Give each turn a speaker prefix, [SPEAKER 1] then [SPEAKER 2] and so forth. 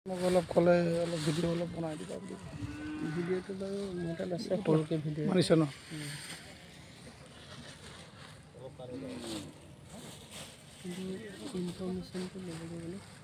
[SPEAKER 1] মোক অলপ ক'লে অলপ ভিডিঅ' অলপ বনাই দিবা বুলি।
[SPEAKER 2] ভিডিঅ'টো বাৰু মোৰ তাত আছে সৰুকৈ ভিডিঅ'
[SPEAKER 1] মানিছে ন
[SPEAKER 2] কিন্তু ইনফৰ্মেশ্যনটো ল'বলৈ গ'লে